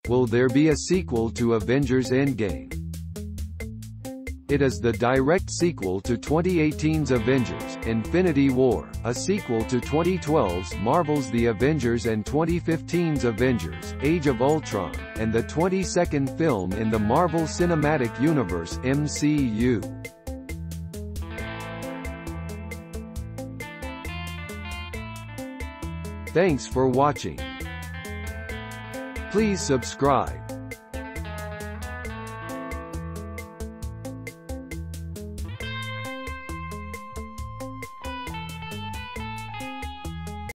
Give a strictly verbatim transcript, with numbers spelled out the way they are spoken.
Will there be a sequel to Avengers Endgame? It is the direct sequel to twenty eighteen's Avengers: Infinity War, a sequel to twenty twelve's Marvel's The Avengers and twenty fifteen's Avengers: Age of Ultron, and the twenty-second film in the Marvel Cinematic Universe (M C U). Thanks for watching. Please subscribe.